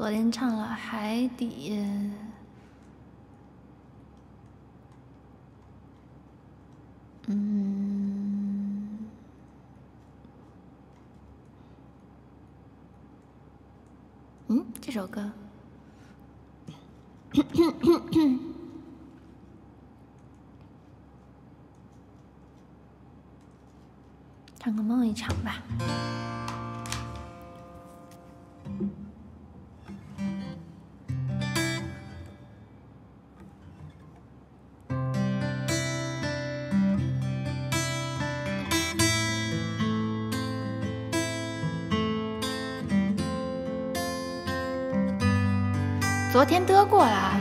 昨天唱了海底。这首歌。唱个梦一场吧。昨天得过啦。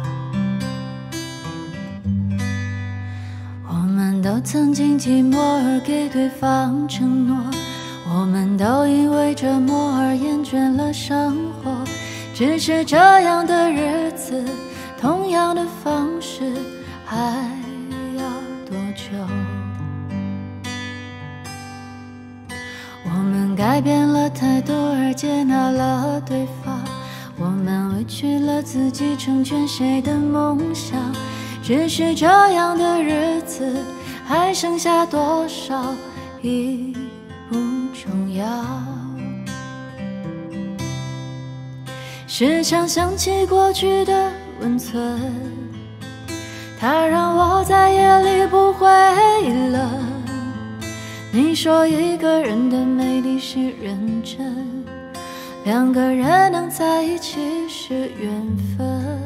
我们都曾经寂寞而给对方承诺，我们都因为折磨而厌倦了生活。只是这样的日子，同样的方式，还要多久？我们改变了太多而接纳了对方，我们委屈了自己，成全谁的梦想？只是这样的日子，还剩下多少已不重要。时常想起过去的温存，它让我在夜里不回了。你说一个人的美丽是认真，两个人能在一起是缘分。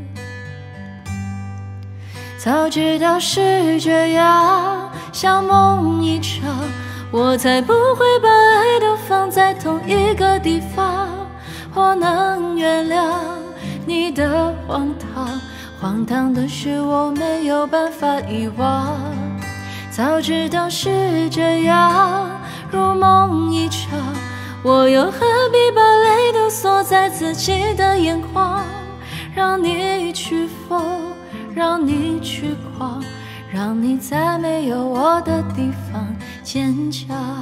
早知道是这样，像梦一场，我才不会把爱都放在同一个地方。我能原谅你的荒唐，荒唐的是我没有办法遗忘。早知道是这样，如梦一场，我又何必把泪都锁在自己的眼眶？让你去疯，让你去狂，让你在没有我的地方坚强。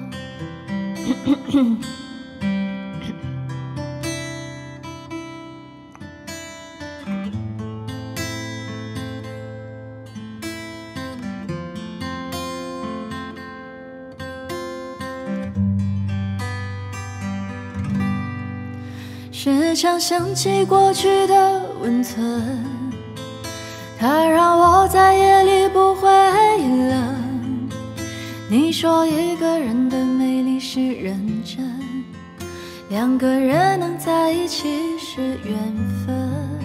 时常想起过去的温存，它让我在夜里不回了。你说一个人的美丽是认真，两个人能在一起是缘分。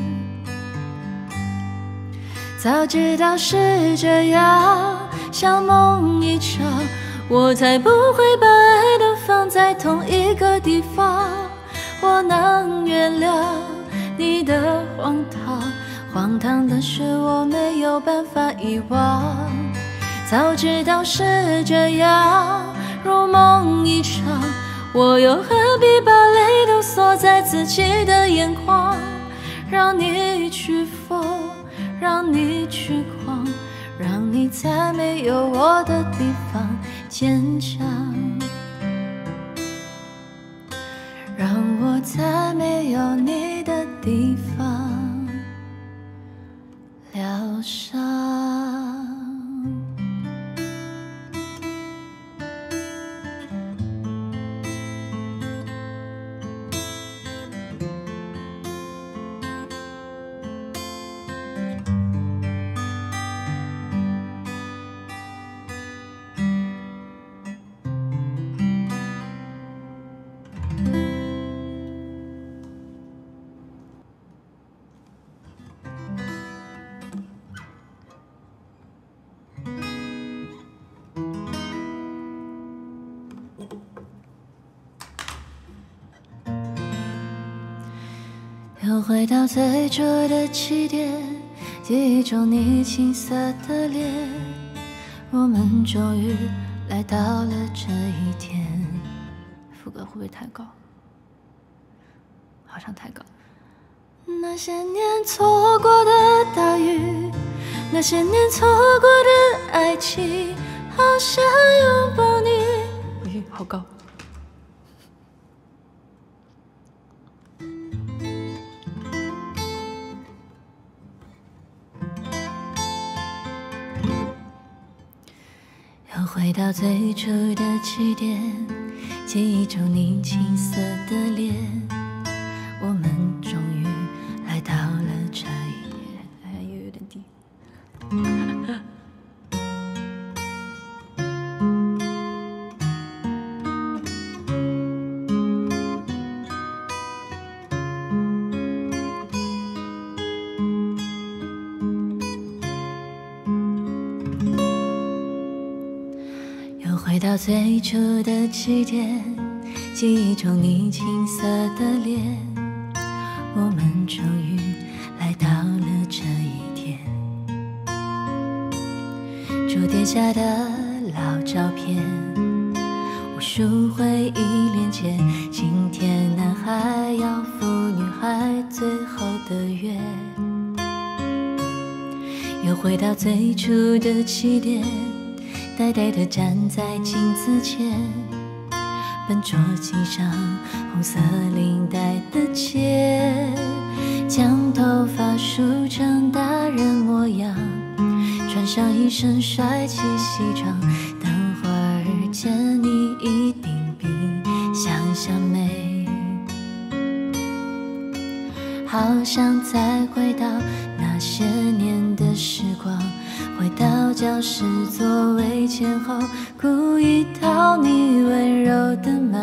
早知道是这样，像梦一场，我才不会把爱都放在同一个地方。我能原谅你的荒唐，荒唐的是我没有办法遗忘。早知道是这样，如梦一场，我又何必把泪都锁在自己的眼眶？让你去疯，让你去狂，让你在没有我的地方坚强，让我在没有你的地方疗伤。又回到最初的起点，记忆中你青涩的脸，我们终于来到了这一天。 副歌会不会太高？好像太高。 那些年错过的大雨，那些年错过的爱情，好想拥抱你。 好高。 又回到最初的起点，记忆中你青涩的脸，我们终于来到了这一夜。哎，又有点低。回到最初的起点，记忆中你青涩的脸，我们终于来到了这一天。桌垫下的老照片，无数回忆连接，今天男孩要赴女孩最后的约。又回到最初的起点，呆呆地站在镜子前，笨拙系上红色领带的结，将头发梳成大人模样，穿上一身帅气西装。等会儿见你一定比想象美，好想再回到那些年的时光，回到教室座位前后，故意讨你温柔的骂。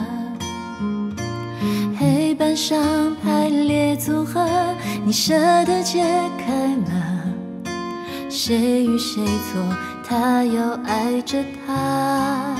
黑板上排列组合，你舍得解开吗？谁与谁错，他又爱着他。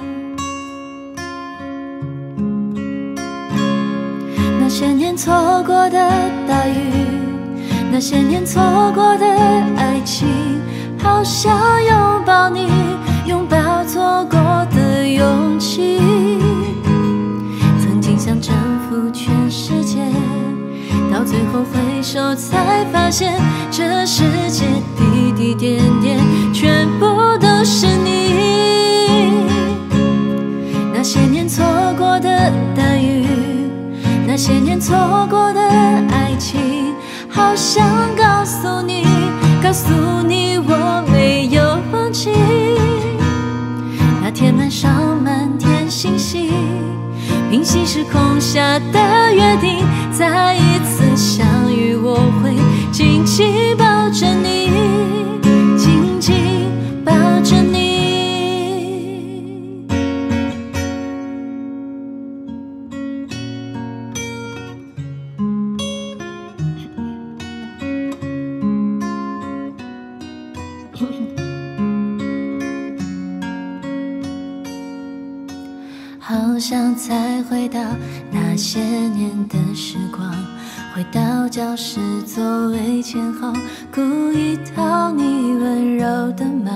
那些年错过的大雨，那些年错过的爱情，好想拥抱你，拥抱错过的勇气。曾经想征服全世界，到最后回首才发现，这世界滴滴点点全部都是你。那些年错过的大雨，那些年错过的爱情，好想告诉你，告诉你我没有放弃。那天晚上满天星星，平行时空下的约定，再一次相遇，我会紧紧抱着你，紧紧抱着你。好想再回到那些年的时光，回到教室座位前后，故意讨你温柔的骂。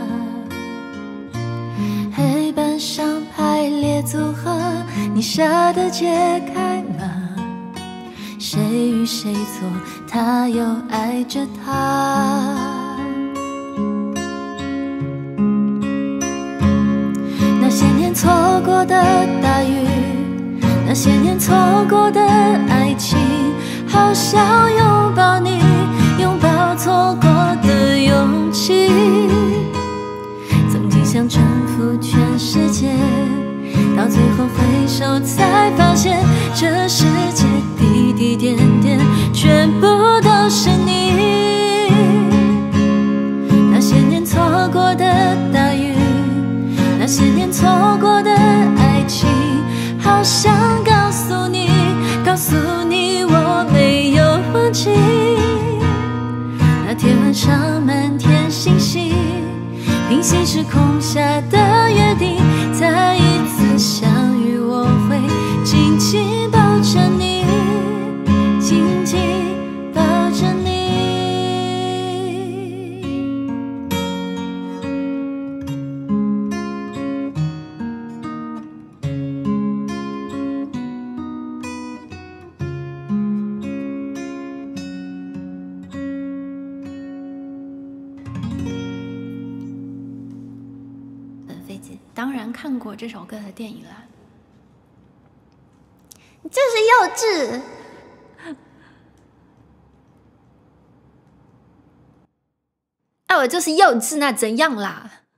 黑板上排列组合，你舍得解开吗？谁与谁错，他又爱着他。那些年错过的大雨，那些年错过的爱情，好想拥抱你，拥抱错过的勇气。曾经想征服全世界，到最后回首才发现，这世界滴滴点点全部都是你。那些年错过的大雨，那些年错过的爱情，好想告诉你，告诉你我没有放弃。那天晚上满天星星，平行时空下的约定，再一次相遇，我会紧紧抱着你，紧紧抱着你。 飞机当然看过这首歌的电影了。你就是幼稚！哎，我就是幼稚，那怎样啦？